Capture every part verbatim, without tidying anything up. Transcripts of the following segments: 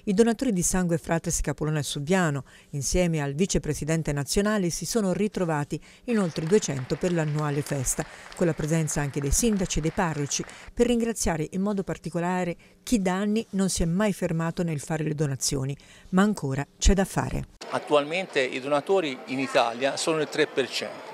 I donatori di sangue Fratres Capolona e Subiano, insieme al vicepresidente nazionale, si sono ritrovati in oltre duecento per l'annuale festa, con la presenza anche dei sindaci e dei parroci, per ringraziare in modo particolare chi da anni non si è mai fermato nel fare le donazioni, ma ancora c'è da fare. Attualmente i donatori in Italia sono il tre per cento.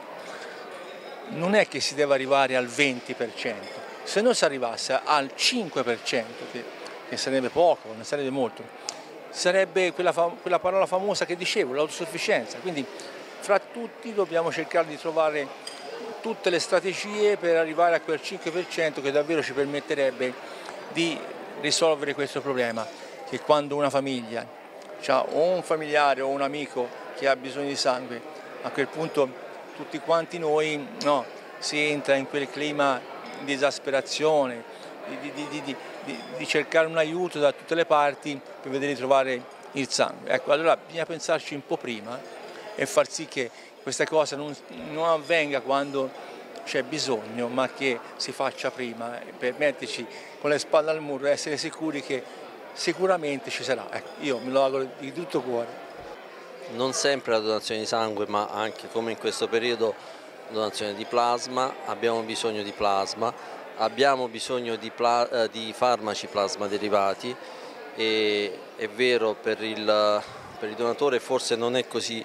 Non è che si deve arrivare al venti per cento, se non si arrivasse al cinque per cento, che, che sarebbe poco, non sarebbe molto, sarebbe quella, quella parola famosa che dicevo, l'autosufficienza. Quindi fra tutti dobbiamo cercare di trovare tutte le strategie per arrivare a quel cinque per cento che davvero ci permetterebbe di risolvere questo problema, che quando una famiglia ha o un familiare o un amico che ha bisogno di sangue, a quel punto tutti quanti noi no, si entra in quel clima di esasperazione, di, di, di, di, di, di cercare un aiuto da tutte le parti per vedere di trovare il sangue. Ecco, allora bisogna pensarci un po' prima e far sì che questa cosa non, non avvenga quando c'è bisogno, ma che si faccia prima, per metterci con le spalle al muro e essere sicuri che sicuramente ci sarà. Ecco, io me lo auguro di tutto cuore. Non sempre la donazione di sangue, ma anche come in questo periodo donazione di plasma, abbiamo bisogno di plasma, abbiamo bisogno di, pla eh, di farmaci plasma derivati e è vero per il, per il donatore forse non è così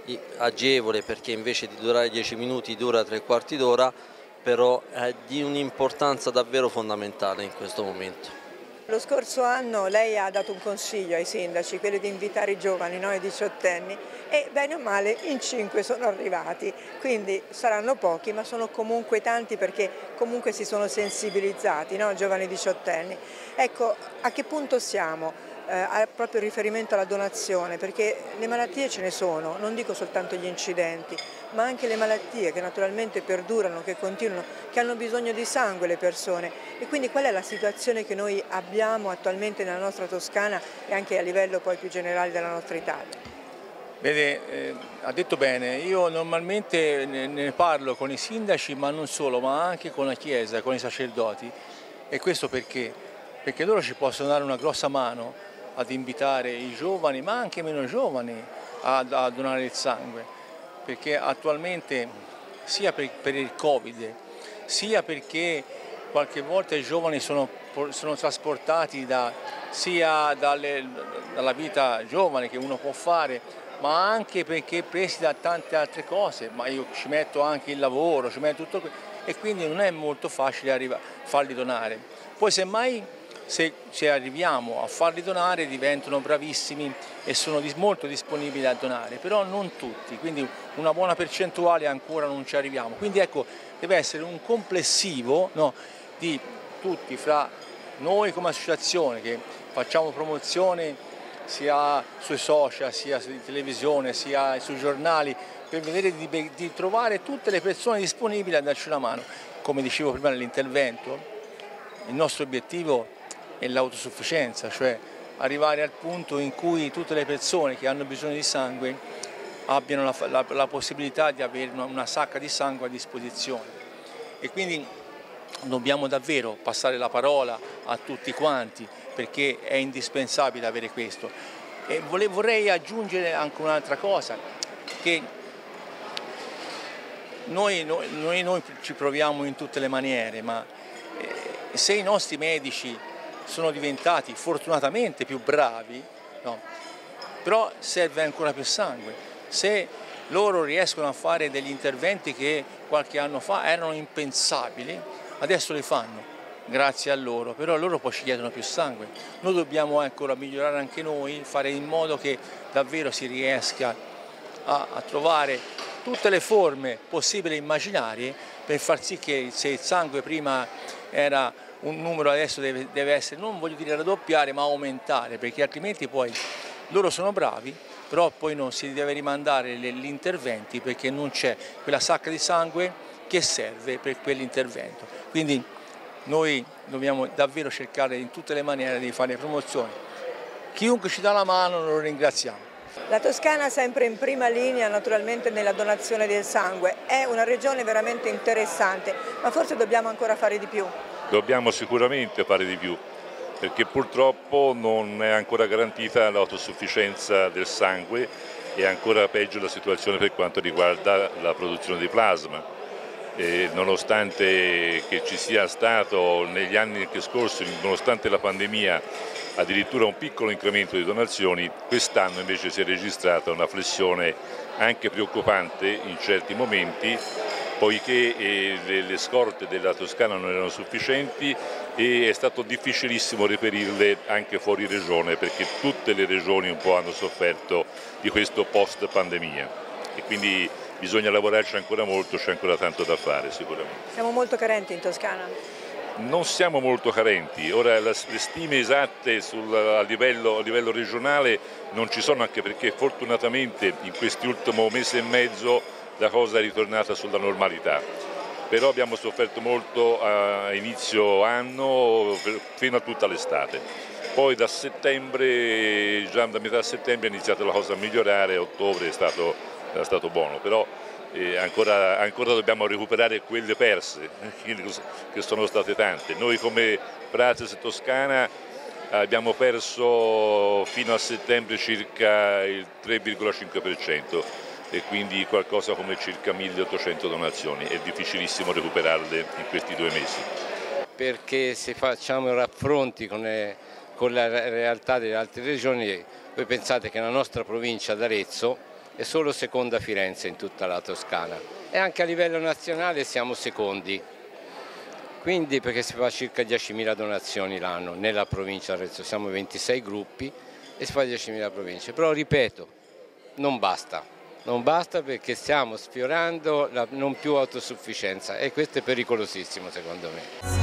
agevole perché invece di durare dieci minuti dura tre quarti d'ora, però è di un'importanza davvero fondamentale in questo momento. Lo scorso anno lei ha dato un consiglio ai sindaci, quello di invitare i giovani, noi diciottenni, e bene o male in cinque sono arrivati, quindi saranno pochi ma sono comunque tanti perché comunque si sono sensibilizzati, no? Giovani diciottenni. Ecco, a che punto siamo? Eh, proprio riferimento alla donazione, perché le malattie ce ne sono, non dico soltanto gli incidenti, ma anche le malattie che naturalmente perdurano, che continuano, che hanno bisogno di sangue le persone. E quindi qual è la situazione che noi abbiamo attualmente nella nostra Toscana e anche a livello poi più generale della nostra Italia? Vede, eh, ha detto bene, io normalmente ne, ne parlo con i sindaci, ma non solo, ma anche con la Chiesa, con i sacerdoti. E questo perché? Perché loro ci possono dare una grossa mano ad invitare i giovani, ma anche meno giovani, a, a donare il sangue, perché attualmente sia per, per il Covid, sia perché qualche volta i giovani sono, sono trasportati da, sia dalle, dalla vita giovane che uno può fare, ma anche perché presi da tante altre cose, ma io ci metto anche il lavoro, ci metto tutto, e quindi non è molto facile arrivare, farli donare. Poi semmai se, se arriviamo a farli donare diventano bravissimi e sono molto disponibili a donare, però non tutti, quindi una buona percentuale ancora non ci arriviamo. Quindi ecco, deve essere un complessivo, no, di tutti, fra noi come associazione che facciamo promozione sia sui social, sia in televisione, sia sui giornali, per vedere di, di trovare tutte le persone disponibili a darci una mano. Come dicevo prima nell'intervento, il nostro obiettivo è l'autosufficienza, cioè arrivare al punto in cui tutte le persone che hanno bisogno di sangue abbiano la, la, la possibilità di avere una, una sacca di sangue a disposizione. E quindi dobbiamo davvero passare la parola a tutti quanti, perché è indispensabile avere questo. E vorrei aggiungere anche un'altra cosa, che noi, noi, noi, noi ci proviamo in tutte le maniere, ma eh, se i nostri medici sono diventati fortunatamente più bravi, no? Però serve ancora più sangue. Se loro riescono a fare degli interventi che qualche anno fa erano impensabili, adesso li fanno, grazie a loro, però loro poi ci chiedono più sangue. Noi dobbiamo ancora migliorare anche noi, fare in modo che davvero si riesca a, a trovare tutte le forme possibili e immaginarie per far sì che se il sangue prima era un numero adesso deve, deve essere, non voglio dire raddoppiare, ma aumentare, perché altrimenti poi loro sono bravi, però poi non si deve rimandare gli interventi perché non c'è quella sacca di sangue che serve per quell'intervento. Quindi noi dobbiamo davvero cercare in tutte le maniere di fare promozione. Chiunque ci dà la mano lo ringraziamo. La Toscana sempre in prima linea naturalmente nella donazione del sangue, è una regione veramente interessante, ma forse dobbiamo ancora fare di più. Dobbiamo sicuramente fare di più, perché purtroppo non è ancora garantita l'autosufficienza del sangue e ancora peggio la situazione per quanto riguarda la produzione di plasma. E nonostante che ci sia stato negli anni scorsi, nonostante la pandemia, addirittura un piccolo incremento di donazioni, quest'anno invece si è registrata una flessione anche preoccupante in certi momenti, poiché eh, le, le scorte della Toscana non erano sufficienti e è stato difficilissimo reperirle anche fuori regione, perché tutte le regioni un po' hanno sofferto di questo post pandemia e quindi bisogna lavorarci ancora molto, c'è ancora tanto da fare sicuramente. Siamo molto carenti in Toscana? Non siamo molto carenti, ora le stime esatte sul, a, livello, a livello regionale non ci sono, anche perché fortunatamente in quest'ultimo mese e mezzo la cosa è ritornata sulla normalità, però abbiamo sofferto molto a inizio anno fino a tutta l'estate, poi da settembre, già da metà settembre è iniziata la cosa a migliorare, ottobre è stato, è stato buono, però eh, ancora, ancora dobbiamo recuperare quelle perse, che sono state tante. Noi come Prates Toscana abbiamo perso fino a settembre circa il tre virgola cinque per cento e quindi qualcosa come circa milleottocento donazioni, è difficilissimo recuperarle in questi due mesi. Perché se facciamo raffronti con, le, con la realtà delle altre regioni, voi pensate che la nostra provincia d'Arezzo è solo seconda Firenze in tutta la Toscana e anche a livello nazionale siamo secondi, quindi perché si fa circa diecimila donazioni l'anno nella provincia d'Arezzo, siamo ventisei gruppi e si fa diecimila province, però ripeto, non basta, non basta perché stiamo sfiorando la non più autosufficienza e questo è pericolosissimo secondo me.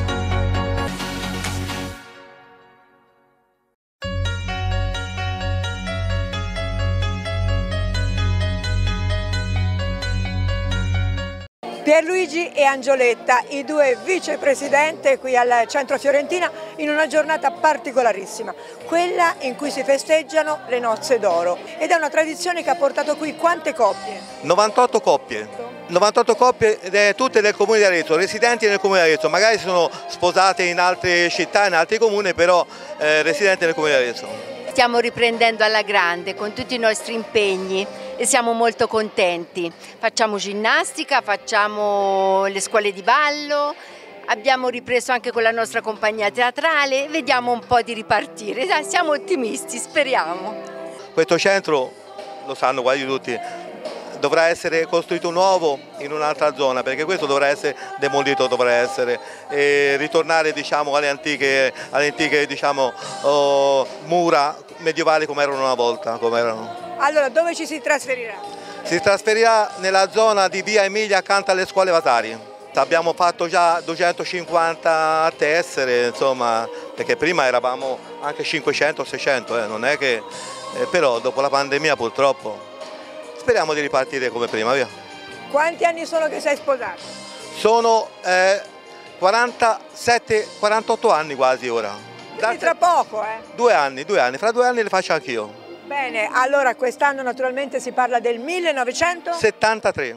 Pierluigi e Angioletta, i due vicepresidenti qui al centro Fiorentina in una giornata particolarissima, quella in cui si festeggiano le nozze d'oro ed è una tradizione che ha portato qui quante coppie? novantotto coppie, novantotto coppie tutte del comune di Arezzo, residenti nel comune di Arezzo, magari sono sposate in altre città, in altri comuni, però eh, residenti nel comune di Arezzo. Stiamo riprendendo alla grande con tutti i nostri impegni e siamo molto contenti. Facciamo ginnastica, facciamo le scuole di ballo, abbiamo ripreso anche con la nostra compagnia teatrale, vediamo un po' di ripartire, siamo ottimisti, speriamo. Questo centro, lo sanno quasi tutti, dovrà essere costruito nuovo in un'altra zona, perché questo dovrà essere demolito, dovrà essere e ritornare diciamo, alle antiche, alle antiche diciamo, oh, mura medievali come erano una volta. Come erano. Allora, dove ci si trasferirà? Si trasferirà nella zona di via Emilia accanto alle scuole Vasari. Abbiamo fatto già duecentocinquanta tessere, insomma, perché prima eravamo anche cinquecento seicento, eh, non è che, eh, però dopo la pandemia purtroppo speriamo di ripartire come prima, via. Quanti anni sono che sei sposato? Sono eh, quarantasette quarantotto anni quasi ora. Quindi tra poco, eh? Due anni, due anni, fra due anni le faccio anch'io. Bene, allora quest'anno naturalmente si parla del millenovecentosettantatré.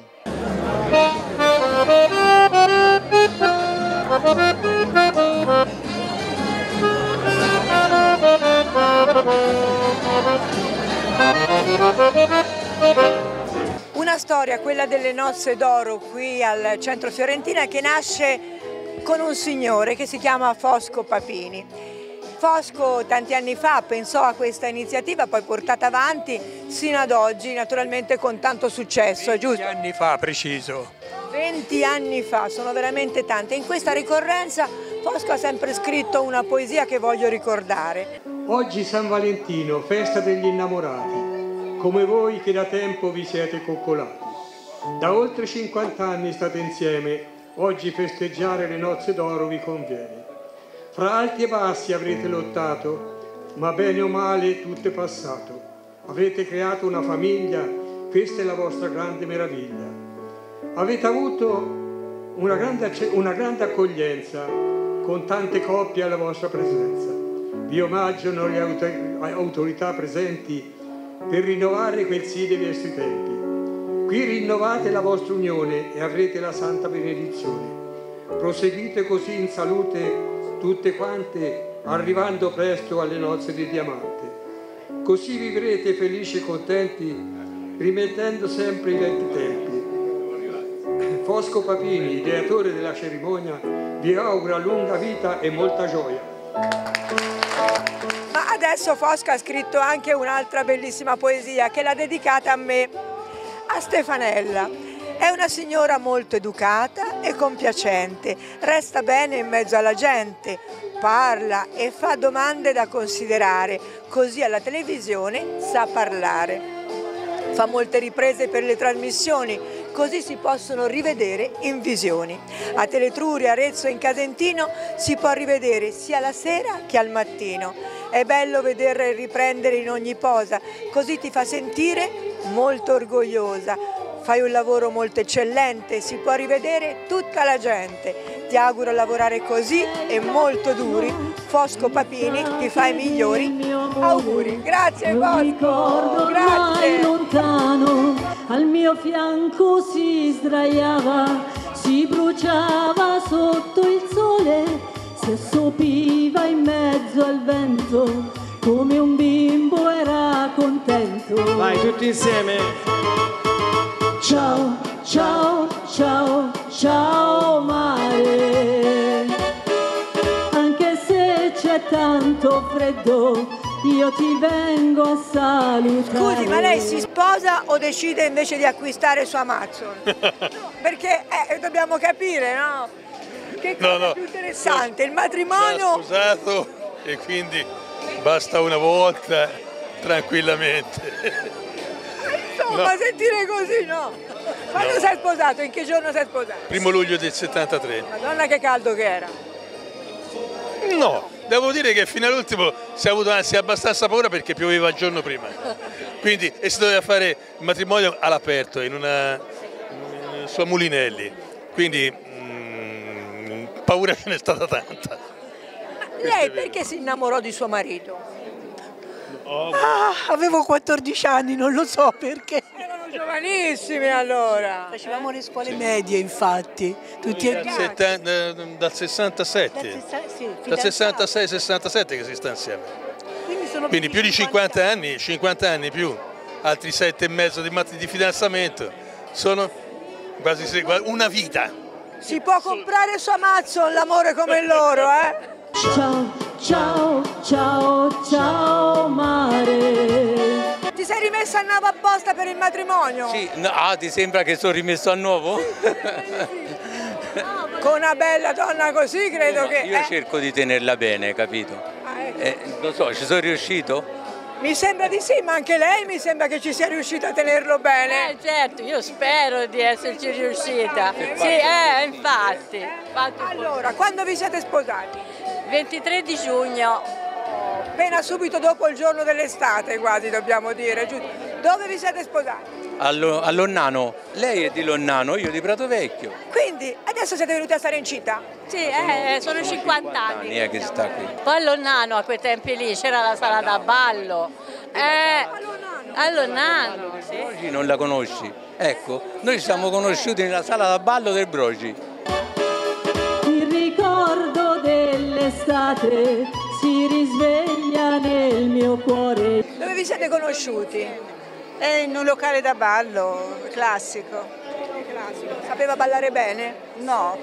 Una storia, quella delle nozze d'oro qui al centro Fiorentina, che nasce con un signore che si chiama Fosco Papini. Fosco tanti anni fa pensò a questa iniziativa, poi portata avanti sino ad oggi, naturalmente con tanto successo, è giusto? venti anni fa, preciso. venti anni fa, sono veramente tante. In questa ricorrenza Fosco ha sempre scritto una poesia che voglio ricordare. Oggi San Valentino, festa degli innamorati, come voi che da tempo vi siete coccolati. Da oltre cinquanta anni state insieme, oggi festeggiare le nozze d'oro vi conviene. Fra alti e bassi avrete lottato, ma bene o male tutto è passato. Avrete creato una famiglia, questa è la vostra grande meraviglia. Avete avuto una grande, una grande accoglienza con tante coppie alla vostra presenza. Vi omaggiano le autorità presenti per rinnovare quel sì dei vostri tempi. Qui rinnovate la vostra unione e avrete la santa benedizione. Proseguite così in salute tutte quante arrivando presto alle nozze di diamante. Così vivrete felici e contenti, rimettendo sempre i vecchi tempi. Fosco Papini, ideatore della cerimonia, vi augura lunga vita e molta gioia. Ma adesso Fosco ha scritto anche un'altra bellissima poesia che l'ha dedicata a me, a Stefanella. È una signora molto educata e compiacente, resta bene in mezzo alla gente, parla e fa domande da considerare, così alla televisione sa parlare. Fa molte riprese per le trasmissioni, così si possono rivedere in visioni. A Teletruria, Arezzo e in Casentino si può rivedere sia la sera che al mattino. È bello vederla riprendere in ogni posa, così ti fa sentire molto orgogliosa. Fai un lavoro molto eccellente, si può rivedere tutta la gente. Ti auguro lavorare così e molto duri. Fosco Papini ti fa i migliori auguri. Grazie Fosco, grazie. Lontano, al mio fianco si sdraiava, si bruciava sotto il sole, si assopiva in mezzo al vento, come un bimbo era contento. Vai tutti insieme. Ciao, ciao, ciao, ciao mare, anche se c'è tanto freddo, io ti vengo a salutare. Scusi, ma lei si sposa o decide invece di acquistare su Amazon? Perché eh, dobbiamo capire, no? Che cosa no, no. più interessante, il matrimonio... Sono sposato e quindi basta una volta tranquillamente. Insomma, no. Sentire così no. Quando no. Sei sposato? In che giorno sei sposato? Primo luglio del settantatré. Madonna che caldo che era. No, devo dire che fino all'ultimo si è avuto anzi abbastanza paura perché pioveva il giorno prima. Quindi e si doveva fare il matrimonio all'aperto in una in, su a Mulinelli. Quindi mh, paura ce n'è stata tanta. Lei perché si innamorò di suo marito? Oh. Ah, avevo quattordici anni, non lo so perché. Erano giovanissimi allora. Facevamo le scuole medie, infatti. Tutti dal, settanta, dal sessantasette. Dal, sì, dal sessantasei sessantasette che si sta insieme. Quindi, sono Quindi più di cinquanta anni, cinquanta anni più, altri sette e mezzo di, di fidanzamento. Sono quasi una vita. Si può comprare su Amazon l'amore come loro, eh? Ciao, ciao, ciao, ciao mare. Ti sei rimessa a nuovo apposta per il matrimonio? Sì, no, ah, ti sembra che sono rimesso a nuovo? Con una bella donna così credo no, che... Io eh? cerco di tenerla bene, capito? Ah, ecco. eh, non so, ci sono riuscito? Mi sembra di sì, ma anche lei mi sembra che ci sia riuscita a tenerlo bene. Eh certo, io spero di esserci riuscita. Sì, eh, infatti. Allora, quando vi siete sposati? ventitré di giugno. Appena subito dopo il giorno dell'estate, quasi dobbiamo dire, giusto? Dove vi siete sposati? A Lonnano. Lei è di Lonnano, io di Prato Vecchio. Quindi adesso siete venuti a stare in città? Sì, eh, sono cinquanta anni. È che sta qui. Poi a Lonnano, a quei tempi lì, c'era la sala da ballo. Eh, a Lonnano, sì. Oggi non la conosci? Ecco, noi ci siamo conosciuti nella sala da ballo del Brogi. Il ricordo dell'estate si risveglia nel mio cuore. Dove vi siete conosciuti? È in un locale da ballo, classico. Classico. Sapeva ballare bene? No.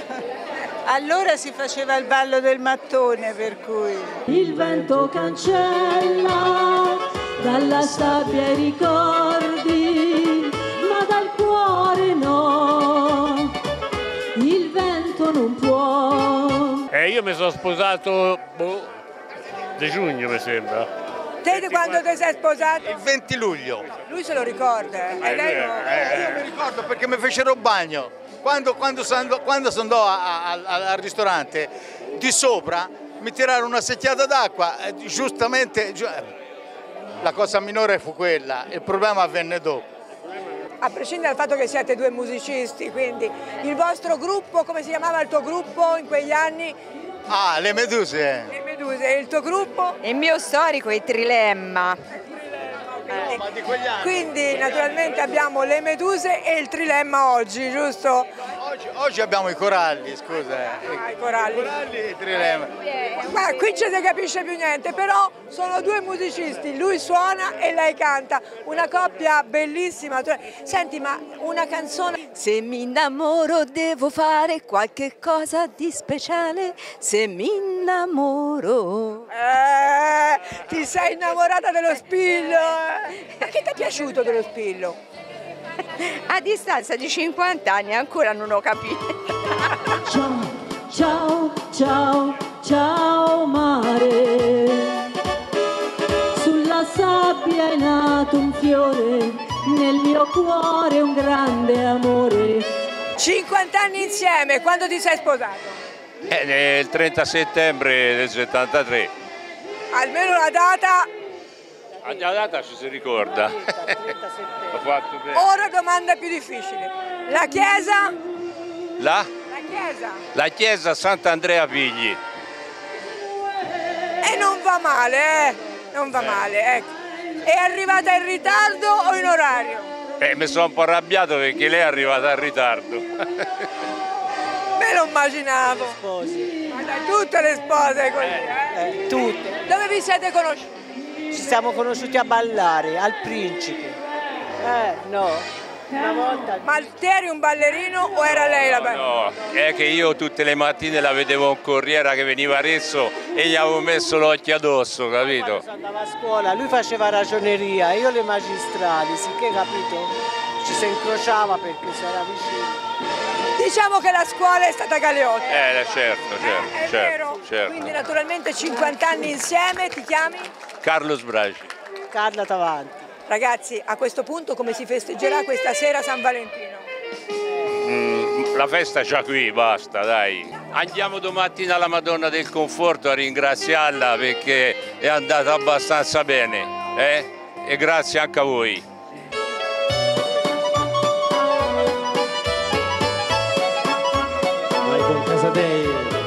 Allora si faceva il ballo del mattone, per cui... Il vento cancella dalla sabbia i ricordi, ma dal cuore no. Il vento non può. Eh, io mi sono sposato boh, di giugno, mi sembra. Te di quando ti sei sposato? Il venti luglio. Lui se lo ricorda, eh? E lei no? Eh, io mi ricordo perché mi fecero bagno. Quando, quando, quando sono andato a, a, al ristorante, di sopra mi tirarono una secchiata d'acqua, giustamente la cosa minore fu quella, il problema avvenne dopo. A prescindere dal fatto che siete due musicisti, quindi il vostro gruppo, come si chiamava il tuo gruppo in quegli anni? Ah, le Meduse. Le Meduse, e il tuo gruppo? Il mio storico è Trilemma. Eh, ma di quegli anni. Quindi naturalmente abbiamo le Meduse e il Trilemma oggi, giusto? Oggi, oggi abbiamo i coralli, scusa. Ah, i coralli. I coralli e i trilemma. Ma qui ci si capisce più niente, però sono due musicisti, lui suona e lei canta, una coppia bellissima. Senti, ma una canzone... Se mi innamoro devo fare qualche cosa di speciale, se mi innamoro... Eh, ti sei innamorata dello Spillo? Eh? Ma che ti è piaciuto dello Spillo? A distanza di cinquanta anni ancora non ho capito. Ciao, ciao, ciao, ciao mare. Sulla sabbia è nato un fiore, nel mio cuore un grande amore. cinquanta anni insieme, quando ti sei sposato? Eh, il trenta settembre del settantatré. Almeno la data... La data ci si ricorda. Ho fatto bene. Ora domanda più difficile. La chiesa? La? La chiesa. La chiesa Sant'Andrea Pigli. E non va male, eh? Non va eh. male, ecco. È arrivata in ritardo o in orario? Eh, mi sono un po' arrabbiato perché lei è arrivata in ritardo. Me lo immaginavo. Sposi. Ma dai, tutte le spose così, eh? eh? Tutte. Dove vi siete conosciuti? Ci siamo conosciuti a ballare, al Principe. Eh, no. Una volta... Ma te eri un ballerino o era lei la ballerina? No, è che io tutte le mattine la vedevo in corriera che veniva a Arezzo e gli avevo messo l'occhio addosso, capito? Quando andava a scuola, lui faceva ragioneria, io le magistrali, sicché, capito? Ci si incrociava perché si era vicino. Diciamo che la scuola è stata Galeotta. Eh, certo, certo, eh, è certo, vero. certo. Quindi naturalmente cinquanta anni insieme, ti chiami? Carlo Sbraci. Carla Tavanti. Ragazzi, a questo punto come si festeggerà questa sera San Valentino? Mm, la festa è già qui, basta, dai. Andiamo domattina alla Madonna del Conforto a ringraziarla perché è andata abbastanza bene, eh? E grazie anche a voi. Vai con Casadei.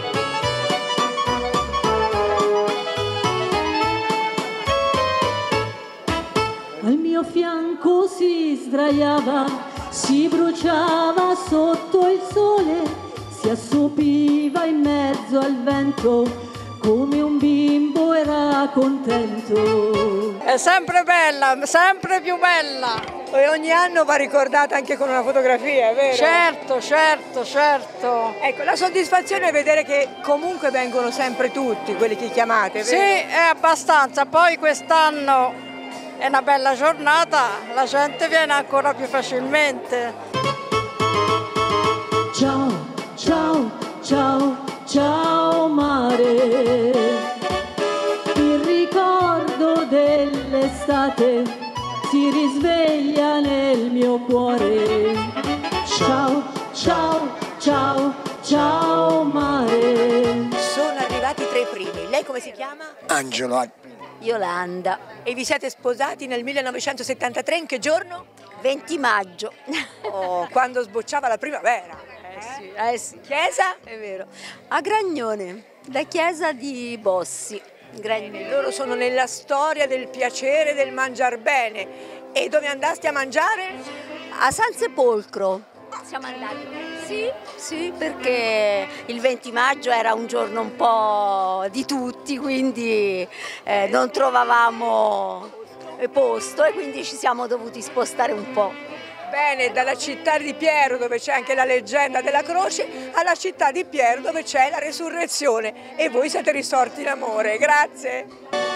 Al mio fianco si sdraiava, si bruciava sotto il sole, si assopiva in mezzo al vento, come un bimbo era contento. È sempre bella, sempre più bella. E ogni anno va ricordata anche con una fotografia, è vero? Certo, certo, certo. Ecco, la soddisfazione è vedere che comunque vengono sempre tutti quelli che chiamate, vero? Sì, è abbastanza. Poi quest'anno è una bella giornata, la gente viene ancora più facilmente. Ciao, ciao, ciao, ciao mare. Il ricordo dell'estate si risveglia nel mio cuore. Ciao, ciao, ciao, ciao mare. Sono arrivati tra i primi. Lei come si chiama? Angelo Alpini. Yolanda. E vi siete sposati nel millenovecentosettantatré, in che giorno? venti maggio. Oh, quando sbocciava la primavera. Eh sì, eh sì. Chiesa? È vero. A Gragnone, la chiesa di Bossi. Gragnone. Loro sono nella storia del piacere del mangiar bene. E dove andasti a mangiare? A San Sepolcro. Siamo andati. Sì, sì, perché il venti maggio era un giorno un po' di tutti, quindi eh, non trovavamo posto e quindi ci siamo dovuti spostare un po'. Bene, dalla città di Piero, dove c'è anche la leggenda della croce, alla città di Piero, dove c'è la resurrezione. E voi siete risorti in amore. Grazie.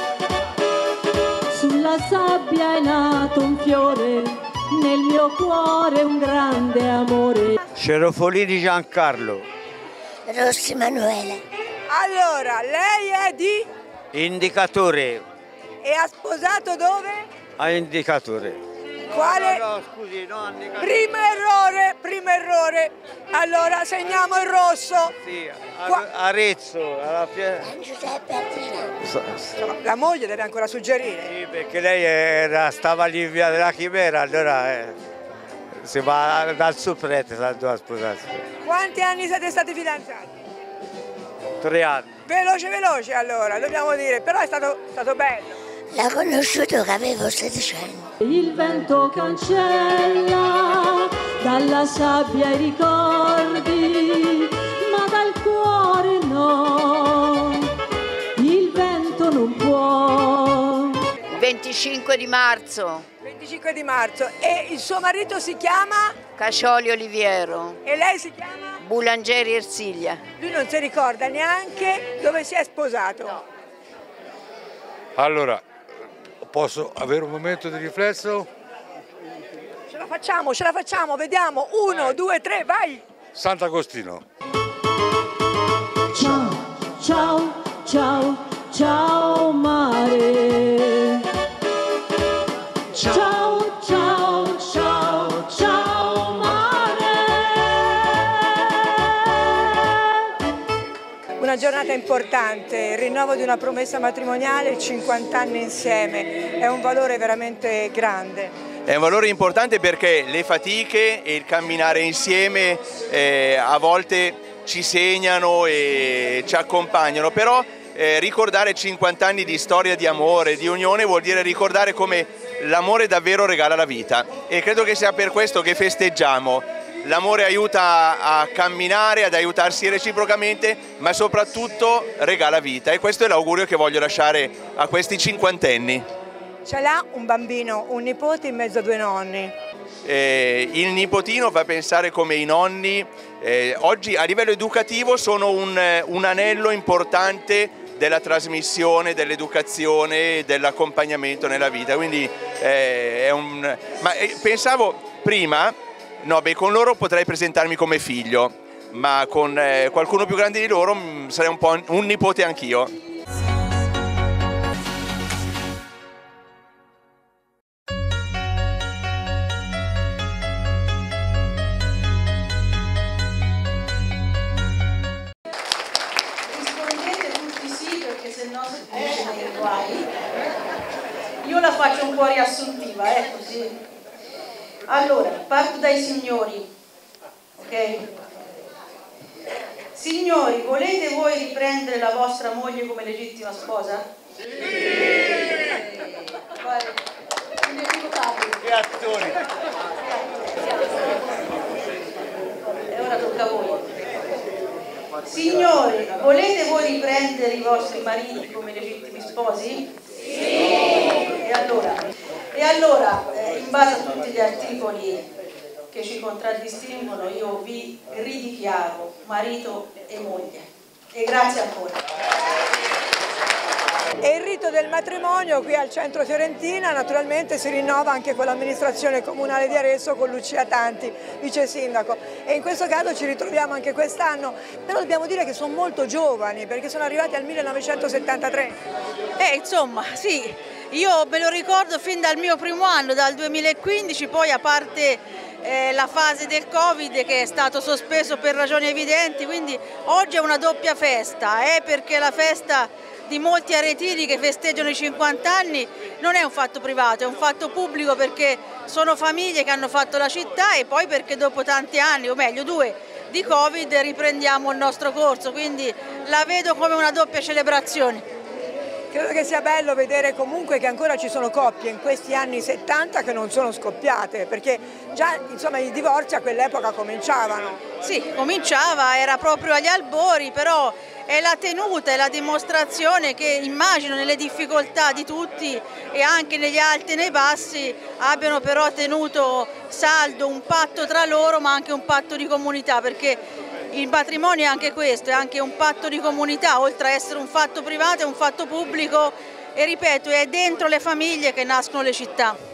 Sulla sabbia è nato un fiore, nel mio cuore un grande amore. Cerofolini Giancarlo. Rossi Manuela. Allora, lei è di? Indicatore. E ha sposato dove? A Indicatore. Quale? No, no, scusi, no, Indicatore. Primo errore, primo errore. Allora segniamo il rosso. Sì, a, Arezzo, alla fiera. Giuseppe Artina. La moglie deve ancora suggerire. Sì, perché lei era, stava lì in via della Chimera, allora eh, si va dal suprete, si andò a sposarsi. Quanti anni siete stati fidanzati? Tre anni. Veloce, veloce allora, dobbiamo dire, però è stato, stato bello. L'ho conosciuto che avevo sedici anni. Il vento cancella dalla sabbia i ricordi venticinque di marzo. venticinque di marzo. E il suo marito si chiama? Cascioli Oliviero. E lei si chiama? Boulangeri Ersilia. Lui non si ricorda neanche dove si è sposato. No. Allora, posso avere un momento di riflesso? Ce la facciamo, ce la facciamo, vediamo. Uno, vai. Due, tre, vai! Sant'Agostino. Ciao, ciao, ciao, ciao mare. Ciao, ciao, ciao, ciao mare. Una giornata importante, il rinnovo di una promessa matrimoniale, cinquanta anni insieme, è un valore veramente grande. È un valore importante perché le fatiche e il camminare insieme eh, a volte ci segnano e ci accompagnano, però eh, ricordare cinquanta anni di storia di amore, di unione, vuol dire ricordare come l'amore davvero regala la vita, e credo che sia per questo che festeggiamo. L'amore aiuta a camminare, ad aiutarsi reciprocamente, ma soprattutto regala vita, e questo è l'augurio che voglio lasciare a questi cinquantenni. Ce l'ha un bambino, un nipote in mezzo a due nonni. Eh, il nipotino fa pensare come i nonni eh, oggi a livello educativo sono un, un anello importante della trasmissione, dell'educazione, dell'accompagnamento nella vita. Quindi eh, è un... Ma eh, pensavo prima, no, beh, con loro potrei presentarmi come figlio, ma con eh, qualcuno più grande di loro mh, sarei un po' un nipote anch'io. Io la faccio un po' riassuntiva, eh, così. Allora, parto dai signori, ok? Signori, volete voi riprendere la vostra moglie come legittima sposa? Sì! Che attori! E ora tocca a voi. Signori, volete voi riprendere i vostri mariti come legittimi sposi? Sì! E allora, e allora eh, in base a tutti gli articoli che ci contraddistinguono, io vi ridichiaro marito e moglie. E grazie ancora. E il rito del matrimonio qui al centro Fiorentina naturalmente si rinnova anche con l'amministrazione comunale di Arezzo, con Lucia Tanti, vice sindaco, e in questo caso ci ritroviamo anche quest'anno, però dobbiamo dire che sono molto giovani perché sono arrivati al millenovecentosettantatré. Eh insomma sì, io me lo ricordo fin dal mio primo anno, dal duemilaquindici, poi a parte eh, la fase del Covid che è stato sospeso per ragioni evidenti, quindi oggi è una doppia festa, eh, perché la festa di molti aretini che festeggiano i cinquanta anni non è un fatto privato, è un fatto pubblico, perché sono famiglie che hanno fatto la città e poi perché dopo tanti anni, o meglio due, di Covid riprendiamo il nostro corso, quindi la vedo come una doppia celebrazione. Credo che sia bello vedere comunque che ancora ci sono coppie in questi anni settanta che non sono scoppiate, perché già insomma i divorzi a quell'epoca cominciavano. Sì, cominciava, era proprio agli albori, però è la tenuta, è la dimostrazione che immagino nelle difficoltà di tutti e anche negli alti e nei bassi abbiano però tenuto saldo un patto tra loro, ma anche un patto di comunità, perché il matrimonio è anche questo, è anche un patto di comunità, oltre a essere un fatto privato è un fatto pubblico e ripeto, è dentro le famiglie che nascono le città.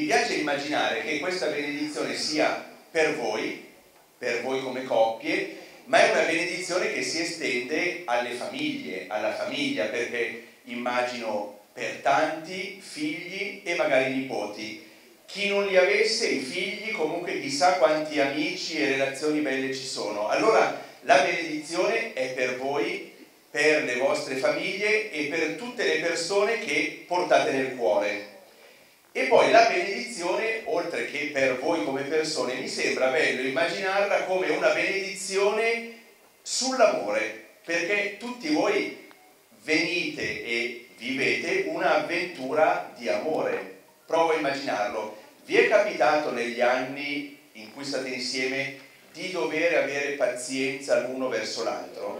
piace immaginare che questa benedizione sia per voi, per voi come coppie, ma è una benedizione che si estende alle famiglie, alla famiglia, perché immagino per tanti figli e magari nipoti. Chi non li avesse, i figli, comunque chissà quanti amici e relazioni belle ci sono. Allora la benedizione è per voi, per le vostre famiglie e per tutte le persone che portate nel cuore. E poi la benedizione, oltre che per voi come persone, mi sembra bello immaginarla come una benedizione sull'amore, perché tutti voi venite e vivete un'avventura di amore. Provo a immaginarlo. Vi è capitato negli anni in cui state insieme di dover avere pazienza l'uno verso l'altro?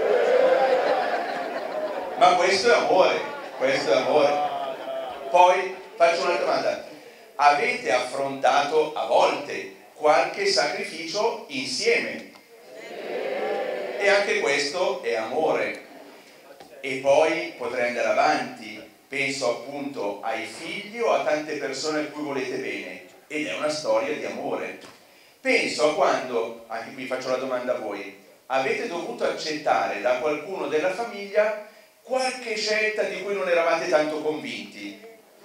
Ma questo è amore, questo è amore. Poi faccio un'altra domanda. Avete affrontato a volte qualche sacrificio insieme? E anche questo è amore. E poi potrei andare avanti. Penso appunto ai figli o a tante persone a cui volete bene, ed è una storia di amore. Penso a quando, anche qui faccio la domanda a voi, avete dovuto accettare da qualcuno della famiglia qualche scelta di cui non eravate tanto convinti.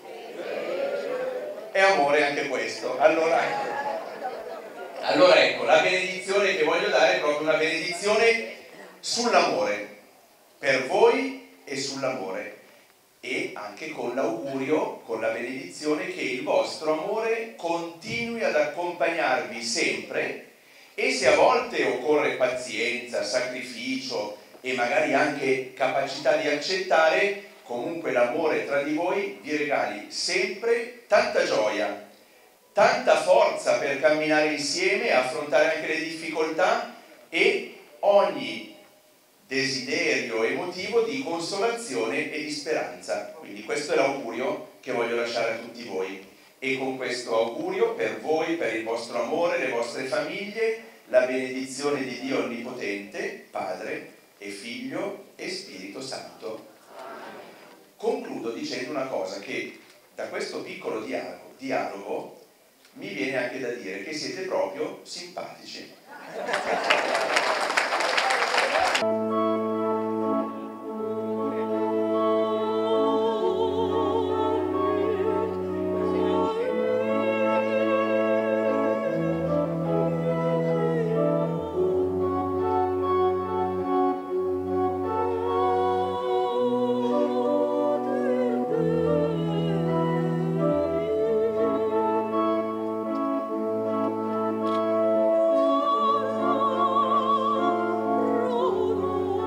È amore anche questo. Allora, allora ecco, la benedizione che voglio dare è proprio una benedizione sull'amore, per voi e sull'amore. E anche con l'augurio, con la benedizione che il vostro amore continui ad accompagnarvi sempre, e se a volte occorre pazienza, sacrificio e magari anche capacità di accettare, comunque l'amore tra di voi vi regali sempre tanta gioia, tanta forza per camminare insieme, affrontare anche le difficoltà e ogni desiderio emotivo di consolazione e di speranza. Quindi questo è l'augurio che voglio lasciare a tutti voi, e con questo augurio per voi, per il vostro amore, le vostre famiglie, la benedizione di Dio Onnipotente, Padre e Figlio e Spirito Santo. Concludo dicendo una cosa, che da questo piccolo dialogo, dialogo mi viene anche da dire che siete proprio simpatici. Oh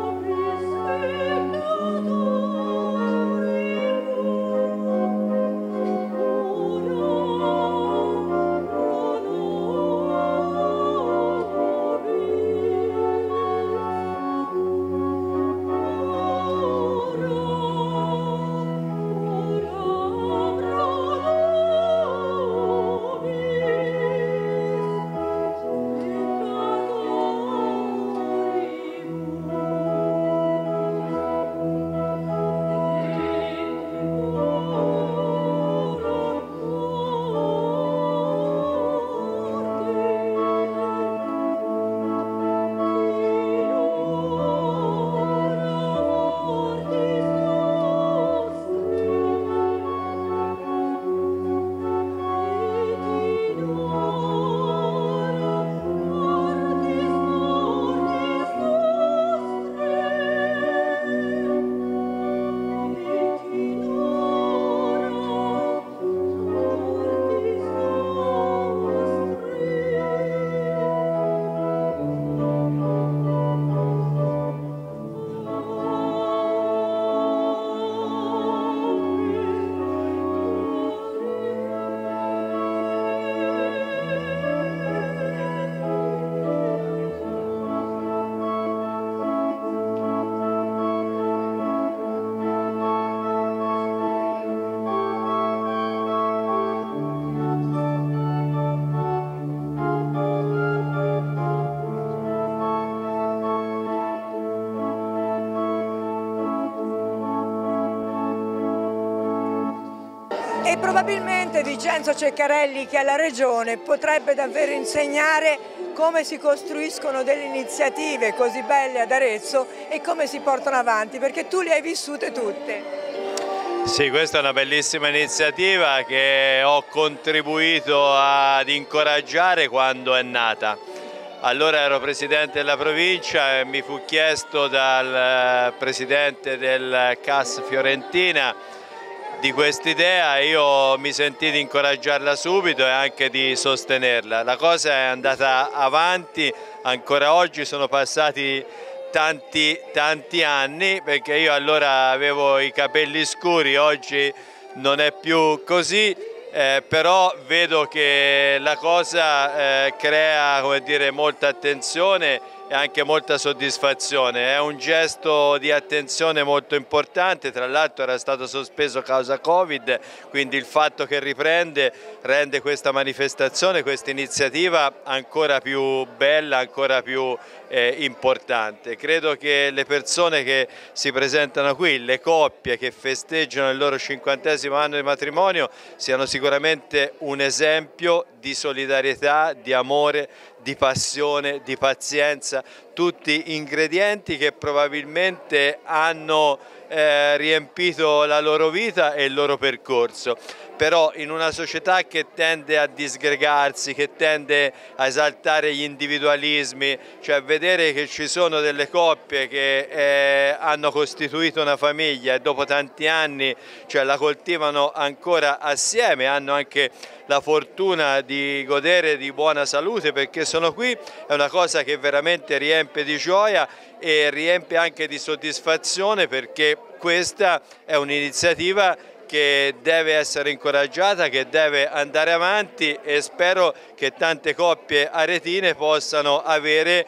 Probabilmente Vincenzo Ceccarelli, che è la Regione, potrebbe davvero insegnare come si costruiscono delle iniziative così belle ad Arezzo e come si portano avanti, perché tu le hai vissute tutte. Sì, questa è una bellissima iniziativa che ho contribuito ad incoraggiare quando è nata. Allora ero presidente della provincia e mi fu chiesto dal presidente del C A S Fiorentina di quest'idea, io mi sentii di incoraggiarla subito e anche di sostenerla. La cosa è andata avanti, ancora oggi sono passati tanti, tanti anni, perché io allora avevo i capelli scuri, oggi non è più così, eh, però vedo che la cosa eh, crea, come dire, molta attenzione e anche molta soddisfazione. È un gesto di attenzione molto importante, tra l'altro era stato sospeso causa Covid, quindi il fatto che riprende rende questa manifestazione, questa iniziativa ancora più bella, ancora più eh, importante. Credo che le persone che si presentano qui, le coppie che festeggiano il loro cinquantesimo anno di matrimonio, siano sicuramente un esempio di solidarietà, di amore, di passione, di pazienza, tutti ingredienti che probabilmente hanno eh, riempito la loro vita e il loro percorso. Però in una società che tende a disgregarsi, che tende a esaltare gli individualismi, cioè vedere che ci sono delle coppie che eh, hanno costituito una famiglia e dopo tanti anni cioè, la coltivano ancora assieme, hanno anche la fortuna di godere di buona salute perché sono qui, è una cosa che veramente riempie di gioia e riempie anche di soddisfazione, perché questa è un'iniziativa che deve essere incoraggiata, che deve andare avanti, e spero che tante coppie aretine possano avere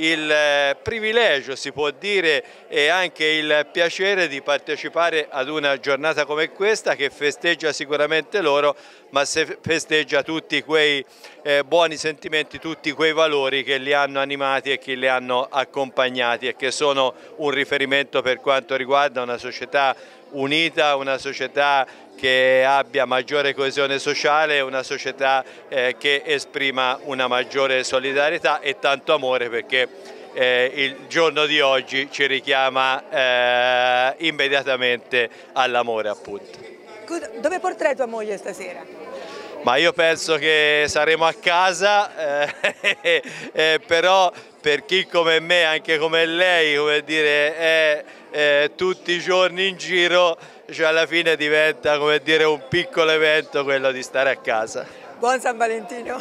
il privilegio, si può dire, e anche il piacere di partecipare ad una giornata come questa che festeggia sicuramente loro, ma se festeggia tutti quei eh, buoni sentimenti, tutti quei valori che li hanno animati e che li hanno accompagnati e che sono un riferimento per quanto riguarda una società unita, una società che abbia maggiore coesione sociale, una società eh, che esprima una maggiore solidarietà e tanto amore, perché eh, il giorno di oggi ci richiama eh, immediatamente all'amore, appunto. Dove porterai tua moglie stasera? Ma io penso che saremo a casa, eh, eh, però per chi come me, anche come lei, come dire, è eh, tutti i giorni in giro, cioè alla fine diventa, come dire, un piccolo evento quello di stare a casa. Buon San Valentino!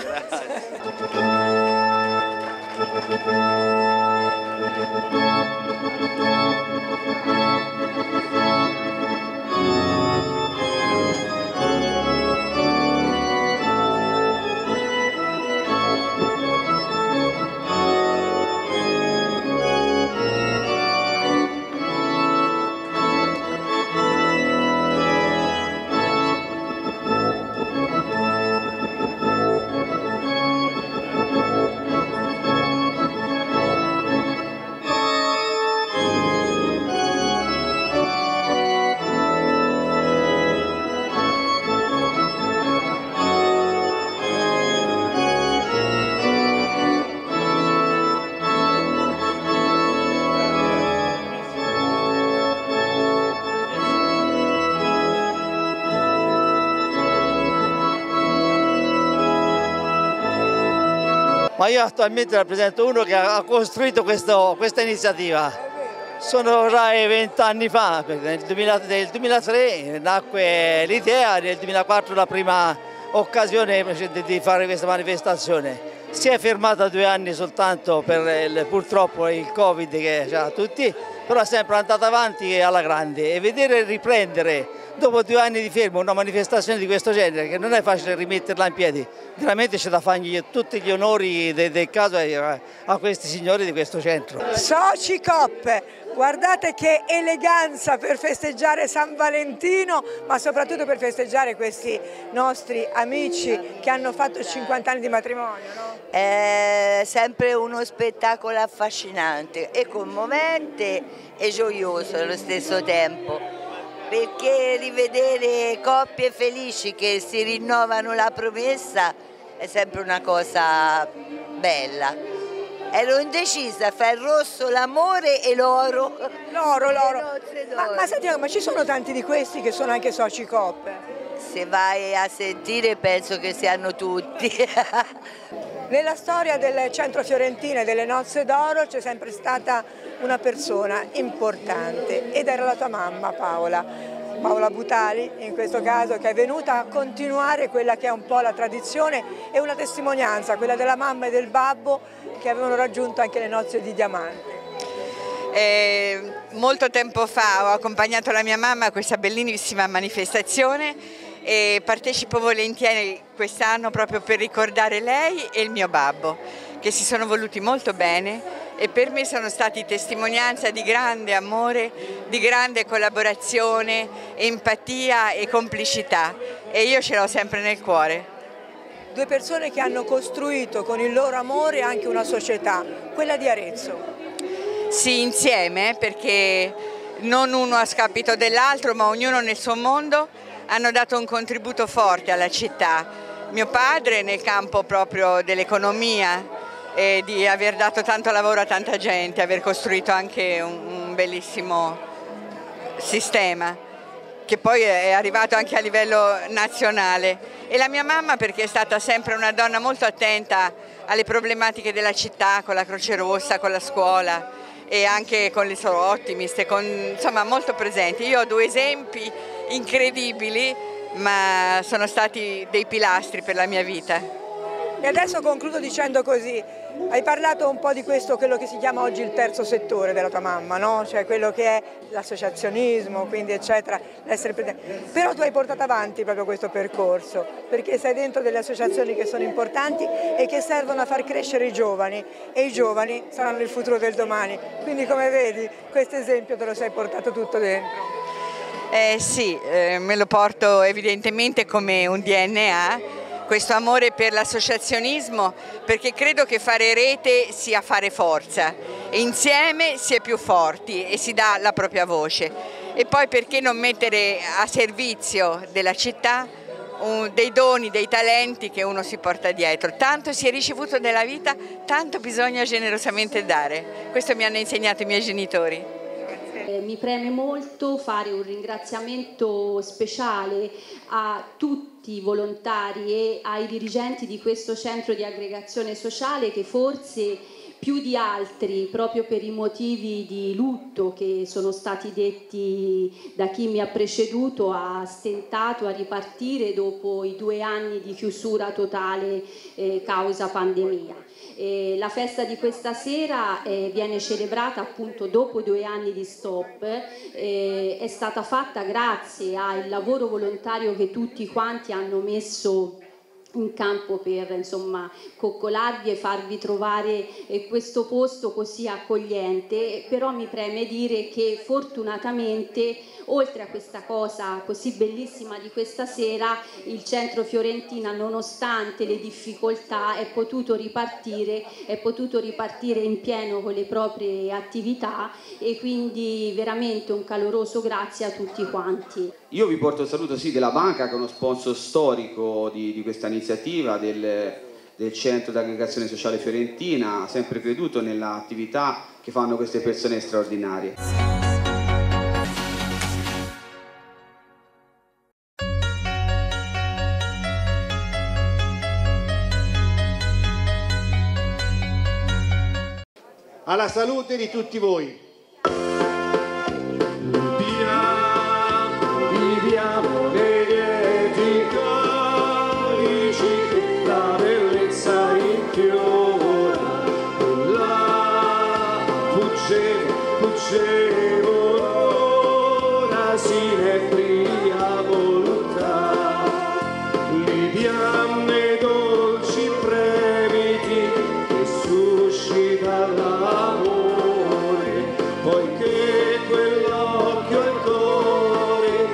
Ma io attualmente rappresento uno che ha costruito questo, questa iniziativa. Sono ormai vent'anni fa, nel, duemila, nel duemilatré nacque l'idea, nel duemilaquattro la prima occasione di fare questa manifestazione. Si è fermata due anni soltanto per il, purtroppo il Covid che c'ha tutti, però è sempre andata avanti alla grande, e vedere riprendere dopo due anni di fermo una manifestazione di questo genere, che non è facile rimetterla in piedi, veramente c'è da fargli tutti gli onori del, del caso a, a questi signori di questo centro. Soci Coop, guardate che eleganza per festeggiare San Valentino, ma soprattutto per festeggiare questi nostri amici che hanno fatto cinquanta anni di matrimonio, no? È sempre uno spettacolo affascinante e commovente e gioioso allo stesso tempo. perché rivedere coppie felici che si rinnovano la promessa è sempre una cosa bella. Ero indecisa fra il rosso, l'amore e l'oro. L'oro, l'oro. Ma, ma sentiamo, ma ci sono tanti di questi che sono anche soci coppe? Se vai a sentire penso che siano tutti. Nella storia del centro fiorentino e delle nozze d'oro c'è sempre stata una persona importante ed era la tua mamma Paola. Paola Butali, in questo caso, che è venuta a continuare quella che è un po' la tradizione e una testimonianza, quella della mamma e del babbo che avevano raggiunto anche le nozze di diamante. Eh, molto tempo fa ho accompagnato la mia mamma a questa bellissima manifestazione e partecipo volentieri quest'anno proprio per ricordare lei e il mio babbo, che si sono voluti molto bene e per me sono stati testimonianza di grande amore, di grande collaborazione, empatia e complicità, e io ce l'ho sempre nel cuore. Due persone che hanno costruito con il loro amore anche una società, quella di Arezzo. Sì, insieme, perché non uno a scapito dell'altro, ma ognuno nel suo mondo hanno dato un contributo forte alla città. Mio padre nel campo proprio dell'economia, e di aver dato tanto lavoro a tanta gente, aver costruito anche un, un bellissimo sistema che poi è arrivato anche a livello nazionale, e la mia mamma perché è stata sempre una donna molto attenta alle problematiche della città, con la Croce Rossa, con la scuola e anche con le sue ottimiste, con, insomma molto presenti. Io ho due esempi incredibili, ma sono stati dei pilastri per la mia vita. E adesso concludo dicendo così, hai parlato un po' di questo, quello che si chiama oggi il terzo settore della tua mamma, no? Cioè quello che è l'associazionismo, quindi eccetera, l'essere presente. Però tu hai portato avanti proprio questo percorso, perché sei dentro delle associazioni che sono importanti e che servono a far crescere i giovani, e i giovani saranno il futuro del domani. Quindi come vedi, questo esempio te lo sei portato tutto dentro. Eh sì, eh, me lo porto evidentemente come un D N A, questo amore per l'associazionismo, perché credo che fare rete sia fare forza e insieme si è più forti e si dà la propria voce. E poi perché non mettere a servizio della città un, dei doni, dei talenti che uno si porta dietro. Tanto si è ricevuto nella vita, tanto bisogna generosamente dare. Questo mi hanno insegnato i miei genitori. Mi preme molto fare un ringraziamento speciale a tutti i volontari e ai dirigenti di questo centro di aggregazione sociale che forse più di altri, proprio per i motivi di lutto che sono stati detti da chi mi ha preceduto, ha stentato a ripartire dopo i due anni di chiusura totale eh, causa pandemia. Eh, la festa di questa sera eh, viene celebrata appunto dopo due anni di stop, eh, è stata fatta grazie al lavoro volontario che tutti quanti hanno messo in campo per insomma coccolarvi e farvi trovare eh, questo posto così accogliente. Però mi preme dire che fortunatamente oltre a questa cosa così bellissima di questa sera, il centro Fiorentina, nonostante le difficoltà, è potuto ripartire, è potuto ripartire in pieno con le proprie attività, e quindi veramente un caloroso grazie a tutti quanti. Io vi porto il saluto sì della banca, che è uno sponsor storico di, di questa iniziativa del, del centro di aggregazione sociale Fiorentina, ha sempre creduto nell'attività che fanno queste persone straordinarie. Alla salute di tutti voi. Viviamo nei lieti calici, la bellezza infiora, là fuggevo, fuggevo, ora sinebria volontà, liviane dolci fremiti che suscita l'amore, poiché quell'occhio è il cuore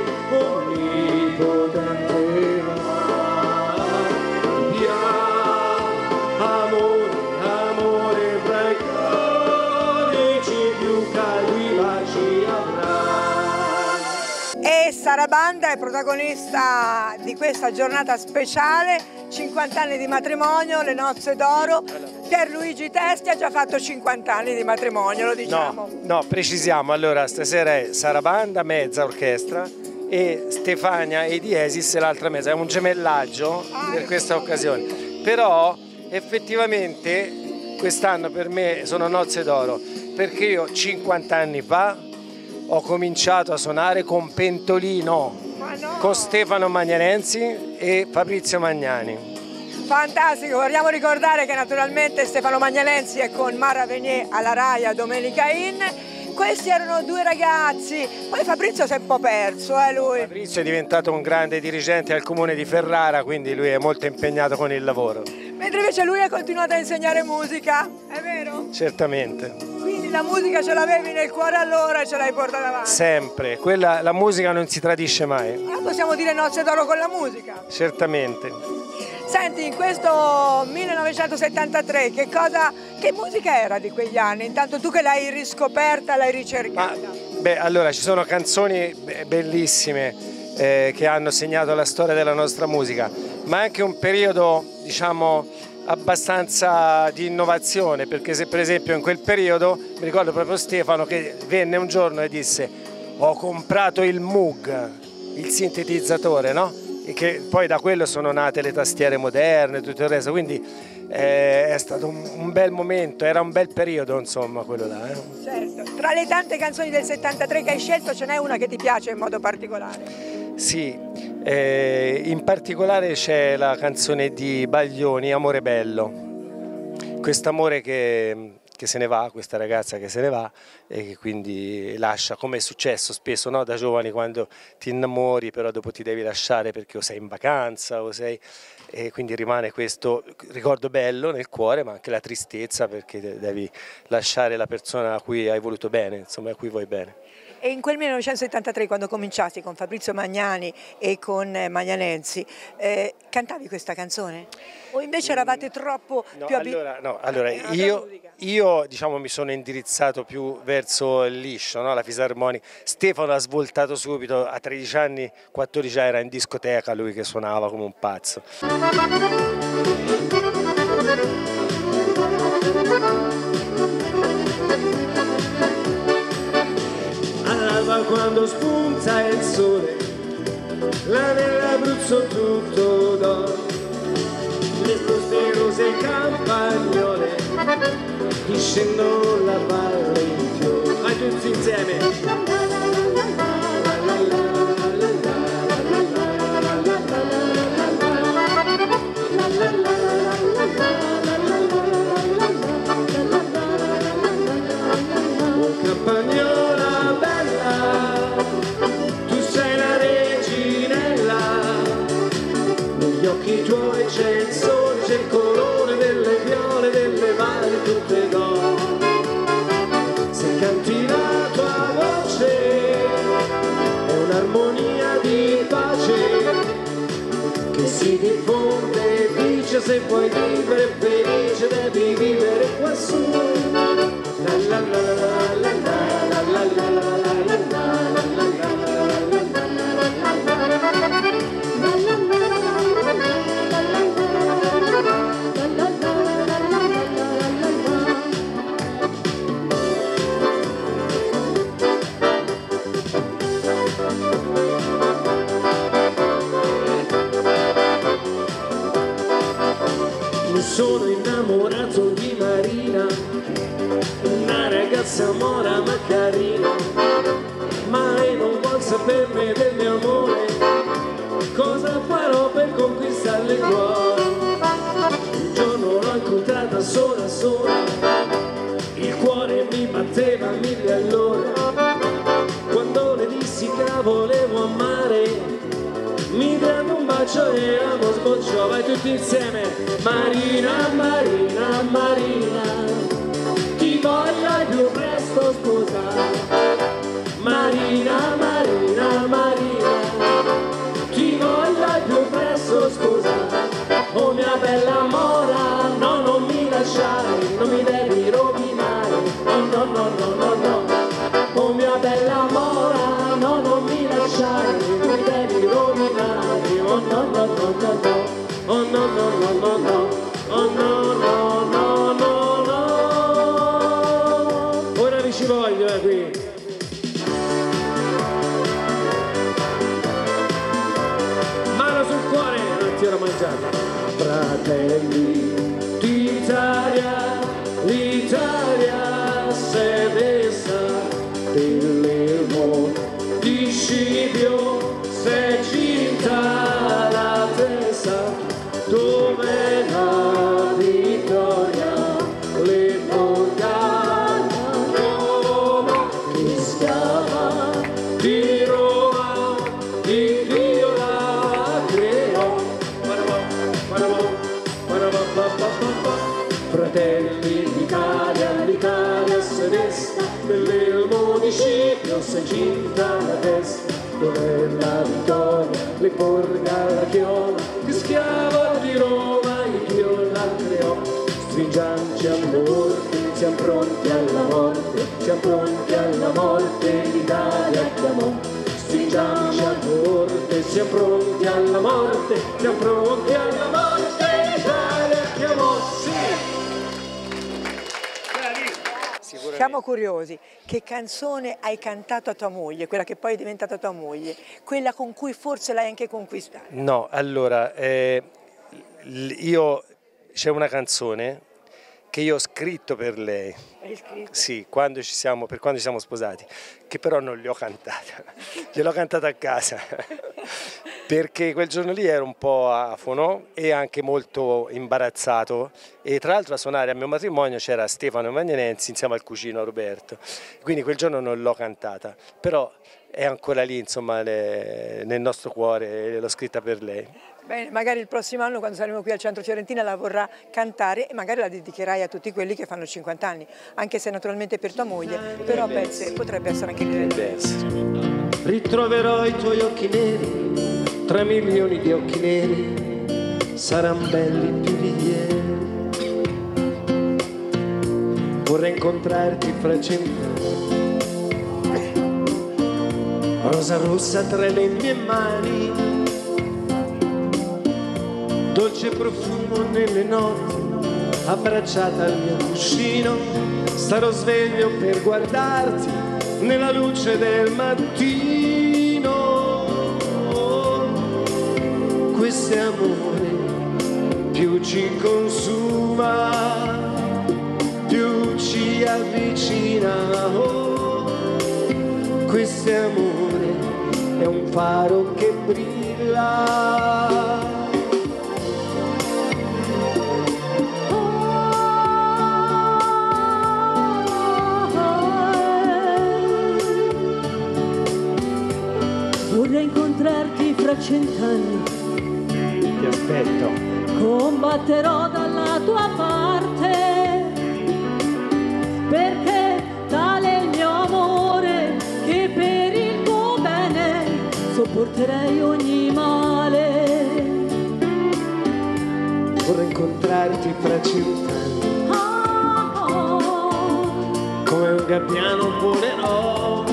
onnipotente va. Via, amore, amore fra i corici più cari baci avrà. E è protagonista di questa giornata speciale, cinquanta anni di matrimonio, le nozze d'oro. Pierluigi Testi ha già fatto cinquanta anni di matrimonio, lo diciamo. No, no, precisiamo, allora stasera è sarabanda, mezza orchestra, e Stefania e Diesis l'altra mezza, è un gemellaggio per questa occasione. Però effettivamente quest'anno per me sono nozze d'oro, perché io cinquanta anni fa ho cominciato a suonare con Pentolino, no. con Stefano Magnanensi e Fabrizio Magnani. Fantastico, vogliamo ricordare che naturalmente Stefano Magnanensi è con Mara Venier alla Rai a Domenica In. Questi erano due ragazzi, poi Fabrizio si è un po' perso, eh lui. Fabrizio è diventato un grande dirigente al comune di Ferrara, quindi lui è molto impegnato con il lavoro. Mentre invece lui ha continuato a insegnare musica, è vero? Certamente. Quindi la musica ce l'avevi nel cuore allora e ce l'hai portata avanti? Sempre, quella, la musica non si tradisce mai. Ah, possiamo dire nozze d'oro con la musica? Certamente. Senti, in questo millenovecentosettantatré che cosa, che musica era di quegli anni? Intanto tu che l'hai riscoperta, l'hai ricercata. Ma, beh, allora ci sono canzoni bellissime eh, che hanno segnato la storia della nostra musica, ma anche un periodo, diciamo, abbastanza di innovazione, perché se per esempio in quel periodo mi ricordo proprio Stefano che venne un giorno e disse: ho comprato il Moog, il sintetizzatore, no? E che poi da quello sono nate le tastiere moderne, tutto il resto, quindi eh, è stato un, un bel momento, era un bel periodo insomma quello là. Eh. Certo, tra le tante canzoni del settantatré che hai scelto ce n'è una che ti piace in modo particolare? Sì, eh, in particolare c'è la canzone di Baglioni, Amore Bello, quest'amore che... che se ne va, questa ragazza che se ne va e che quindi lascia, come è successo spesso, no? Da giovani, quando ti innamori però dopo ti devi lasciare perché o sei in vacanza o sei, e quindi rimane questo ricordo bello nel cuore, ma anche la tristezza perché devi lasciare la persona a cui hai voluto bene, insomma a cui vuoi bene. E in quel millenovecentosettantatré, quando cominciasti con Fabrizio Magnani e con Magnanensi, eh, cantavi questa canzone? O invece eravate troppo no, più abituati? Allora, no, allora io, io diciamo, mi sono indirizzato più verso il liscio, no? La fisarmonica. Stefano ha svoltato subito, a tredici anni, quattordici era in discoteca, lui che suonava come un pazzo. All'alba quando spunta il sole, là nell'Abruzzo tutto d'oro, le sposte rose campagnole discendono la valle in fiore. Vai tutti insieme! Campagnola bella, tu sei la reginella, negli occhi tuoi c'è il sole, c'è il colore delle viole, delle valli tutte d'oro. Se canti la tua voce è un'armonia di pace che si diffonde e dice: se vuoi vivere felice devi vivere quassù. La la la la la la la la la mi sono innamorato di Marina, una ragazza mora ma carina, ma lei non vuol saperne del mio amore, cosa farò per conquistarle il cuore? Un giorno l'ho incontrata sola sola, il cuore mi batteva a mille all'ora, quando le dissi che la volevo amare, mi diede un bacio e l'amo sbocciò. Vai tutti insieme! Marina, Marina, Marina, ti voglio più presto sposare. Marina, Marina, Marina, ti voglio più presto sposare. Oh mia bella mora, no, non mi lasciare, non mi devi rovinare. Oh no, no, no, no, no. Oh mia bella mora, no, non mi lasciare, non mi devi rovinare. fratelli d'Italia, l'Italia sedessa dell'elmo di Scipio, se cinta la testa, dove la vittoria le porta, Roma che schiava di Roma, di Dio la creò. Fratelli d'Italia, l'Italia se desta, dell'elmo di Scipio se cinta la testa, dove la vittoria le porga la chioma, che schiava di Roma il Dio la creò. Stringiamoci a morte, siamo pronti alla morte, siamo pronti alla morte, l'Italia chiamò. Stringiamoci a morte, siamo pronti alla morte, siamo pronti alla morte, l'Italia chiamò. Siamo curiosi, che canzone hai cantato a tua moglie, quella che poi è diventata tua moglie, quella con cui forse l'hai anche conquistata? No, allora, eh, io c'è una canzone che io ho scritto per lei. Hai scritto? Sì, quando ci siamo, per quando ci siamo sposati, che però non le ho cantata, gliel'ho cantata a casa, perché quel giorno lì ero un po' afono e anche molto imbarazzato, e tra l'altro a suonare a mio matrimonio c'era Stefano Magnanenzi insieme al cugino Roberto, quindi quel giorno non l'ho cantata, però è ancora lì, insomma, le, nel nostro cuore, l'ho scritta per lei. Bene, magari il prossimo anno quando saremo qui al Centro Fiorentina la vorrà cantare e magari la dedicherai a tutti quelli che fanno cinquanta anni, anche se naturalmente per tua moglie, però pensi potrebbe essere anche lì. Ritroverò i tuoi occhi neri, tra milioni di occhi neri, saranno belli più di ieri. Vorrei incontrarti fra cent'anni, rosa rossa tra le mie mani, dolce profumo nelle notti, abbracciata al mio cuscino, starò sveglio per guardarti nella luce del mattino. Questo amore più ci consuma, più ci avvicina. Oh, questo amore è un faro che brilla. Vorrei incontrarti fra cent'anni, ti aspetto, combatterò dalla tua parte, perché tale è il mio amore che per il tuo bene sopporterei ogni male. Vorrei incontrarti fra cent'anni, oh, oh. come un gabbiano volerò.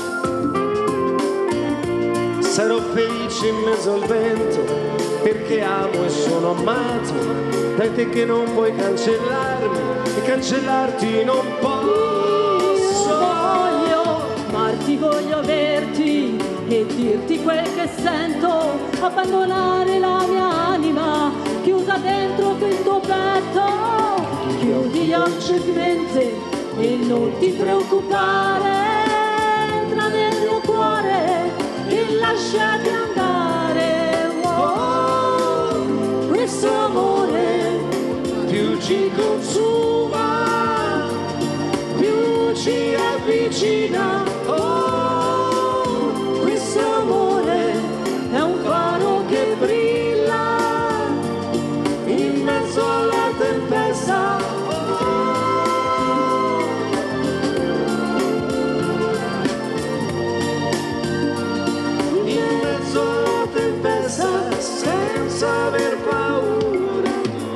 Sarò felice in mezzo al vento, perché amo e sono amato da te che non puoi cancellarmi e cancellarti non posso. Voglio amarti, voglio averti e dirti quel che sento, abbandonare la mia anima chiusa dentro il tuo petto. Chiudi gli occhi di mente e non ti preoccupare, entra nel mio cuore e lasciati andare. Oh, questo amore più ci consuma, più ci avvicina. Oh, questo amore è un faro che brilla in mezzo alla tempesta. Senza aver paura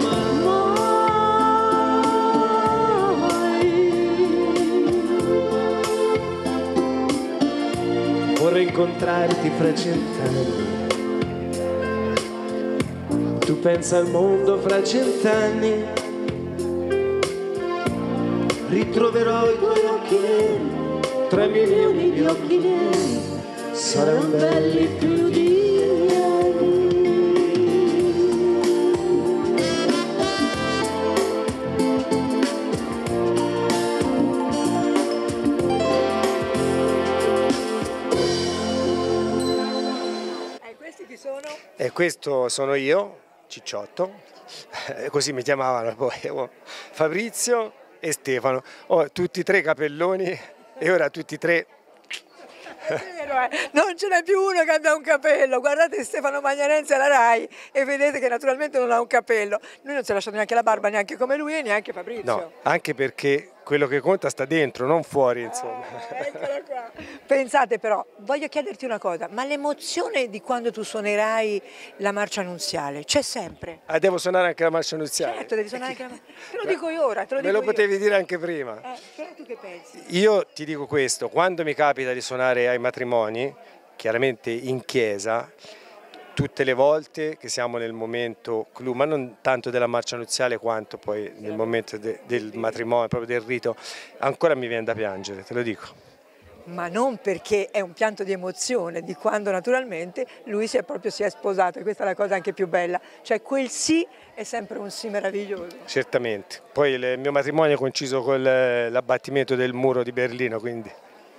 mai. Vorrei incontrarti fra cent'anni, tu pensa al mondo fra cent'anni, ritroverò i tuoi occhi neri, tra milioni di occhi neri, saranno belli più di ieri. questo sono io, Cicciotto, così mi chiamavano poi, Fabrizio e Stefano, oh, tutti e tre capelloni e ora tutti e tre. È vero, eh? Non ce n'è più uno che abbia un capello, guardate Stefano Magnanenzi alla Rai e vedete che naturalmente non ha un capello, lui non si è lasciato neanche la barba neanche come lui e neanche Fabrizio. No, anche perché quello che conta sta dentro, non fuori insomma. Ah, eccolo qua. Pensate però, voglio chiederti una cosa, ma l'emozione di quando tu suonerai la marcia nuziale c'è sempre? Ah, devo suonare anche la marcia nuziale? Certo, devi suonare anche la marcia. Te lo dico io ora, te lo Me dico lo potevi io. dire anche prima. Eh, però tu che pensi? Io ti dico questo, quando mi capita di suonare ai matrimoni, chiaramente in chiesa, tutte le volte che siamo nel momento clou, ma non tanto della marcia nuziale quanto poi nel momento de, del matrimonio, proprio del rito, ancora mi viene da piangere, te lo dico. Ma non perché è un pianto di emozione, di quando naturalmente lui si è proprio si è sposato, e questa è la cosa anche più bella, cioè quel sì è sempre un sì meraviglioso. Certamente, poi il mio matrimonio è coinciso con l'abbattimento del muro di Berlino, quindi...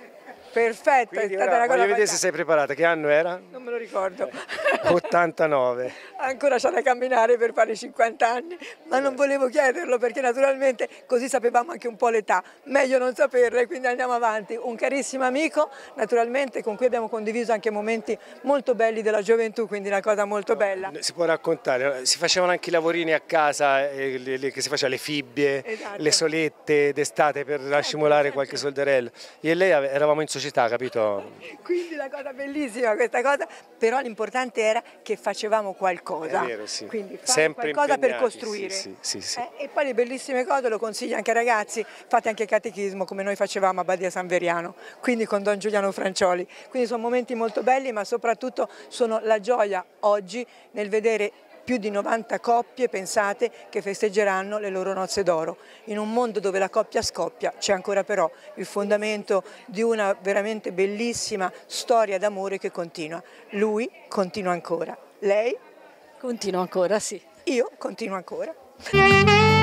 Perfetto, Quindi è stata ora, una cosa voglio vedere se fantastica. sei preparata, che anno era? Non me lo ricordo. ottantanove. Ancora c'è da camminare per fare i cinquanta anni, ma non volevo chiederlo perché naturalmente così sapevamo anche un po' l'età, meglio non saperla e quindi andiamo avanti. Un carissimo amico, naturalmente con cui abbiamo condiviso anche momenti molto belli della gioventù, quindi una cosa molto bella. Si può raccontare, si facevano anche i lavorini a casa, eh, le, le, che si faceva le fibbie, Esatto. le solette d'estate per scimolare qualche soldarello. Io e lei ave- eravamo in società, capito? Quindi la cosa bellissima questa cosa, però l'importante era che facevamo qualcosa, È vero, sì. quindi fare Sempre qualcosa per impegnati, costruire. sì, sì, sì, sì. Eh, e poi le bellissime cose lo consiglio anche ai ragazzi, fate anche catechismo come noi facevamo a Badia San Veriano, quindi con Don Giuliano Francioli, quindi sono momenti molto belli ma soprattutto sono la gioia oggi nel vedere più di novanta coppie, pensate, che festeggeranno le loro nozze d'oro. In un mondo dove la coppia scoppia c'è ancora però il fondamento di una veramente bellissima storia d'amore che continua. Lui continua ancora, lei? Continua ancora, sì. Io continuo ancora.